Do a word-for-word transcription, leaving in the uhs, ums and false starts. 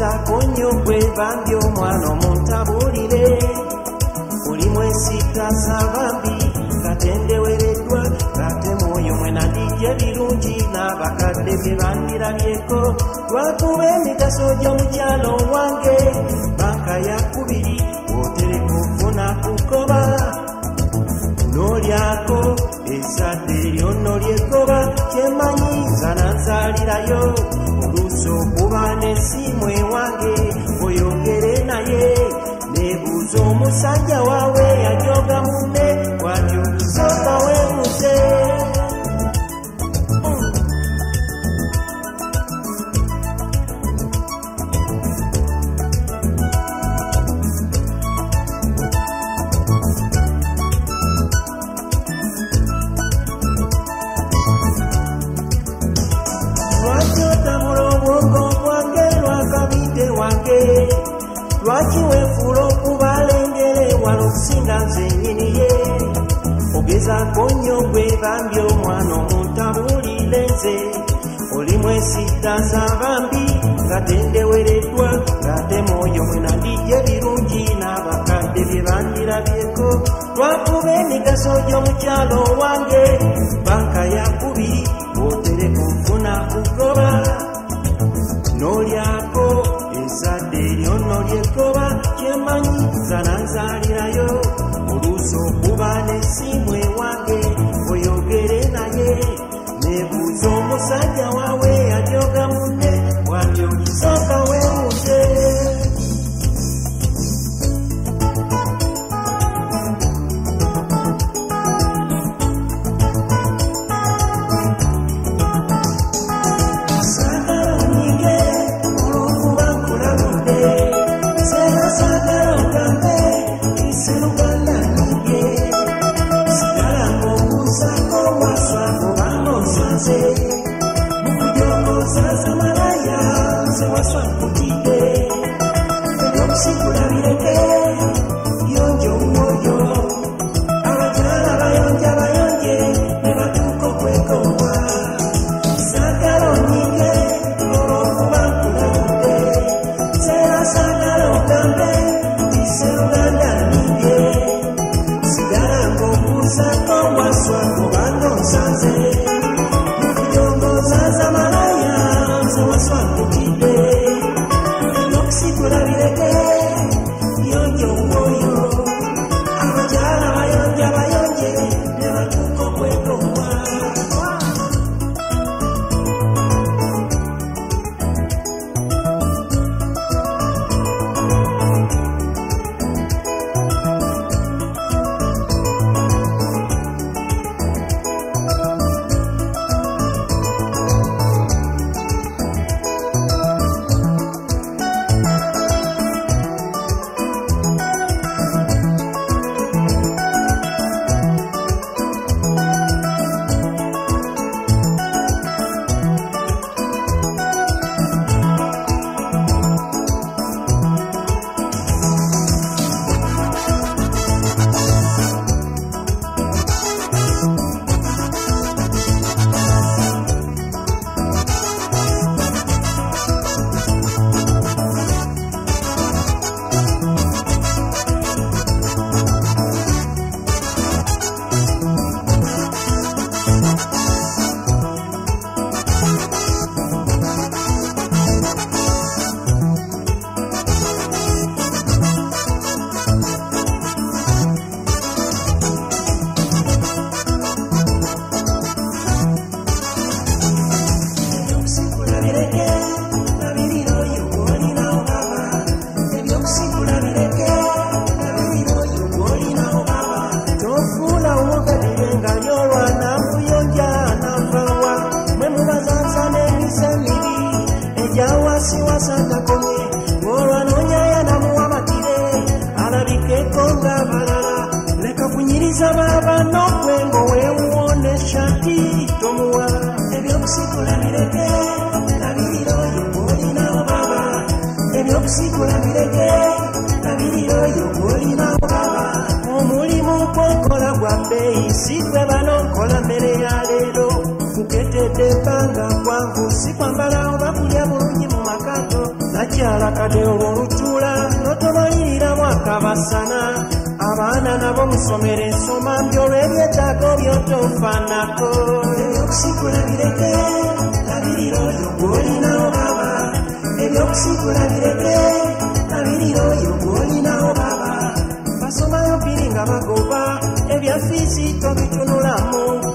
Gezaako nnyo gwe bambi omwana omuntabulire oli mwesittaza bambi gatendewereddwa ng'ate mwoyo mwenadijja birungi n'abakadde bye bandirabyeko lwakuba emigaso gy'omukyalo wange banka yakubiri otereka ofuna kugoba n'olyako ezzadde lyonna lyegoba kyemanyi nza nanzaalirayo oluusi okuba n'essimu ewange oyogere naye nebuuza omusajja waawe yajoga munne watyo sooka weebuuze lwaki weefuula okubalengere wala okusinga nze nnyini ye ogezaako nnyo gwe bambi omwana omuntabulire nze oli mwesittaza bambi ngatendewereddwa ng'ate mwoyo mwenandijja ebirungi n'abakadde bye bandirabyeko lwakuba emigaso gy'omukyalo wange banka yakubiri otereka ofuna kugoba n'olyako ezzadde lyonna lyegoba kyemanyi nza nanzaalirayo oluusi okuba n'essimu ewange oyogere naye nebuuza omusajja waawe yajoga munne watyo kisooka weebuuze Wasswa kutide ebyokusikula bireke yonjo mwoyo abakyala bayonja bayonje ne batuuka okwekowa saagala onyige olw'okuba nkulabudde seera saagala ogambe nti Sseruganda nnyige sigala ng'obuuzako Wasswa kubanga onsanze mu kujongoza zamalaya nze Wasswa kutide ebyokusikulabireke yonjo mwoyo abakyala bayonja bayonje ne batuuka okwekowa wadde olw'olutuula n'otomaliriramu akabasana abaana nabo musomere ensoma mbi olw'ebyetaago by'otofaanako ebyokusigula bireke labirira oyo gw'olinawo baba ebyokusigula bireke labirira oyo gw'olinawo baba basomayo bbiri nga bagoba ebya fiisi tobitunulamu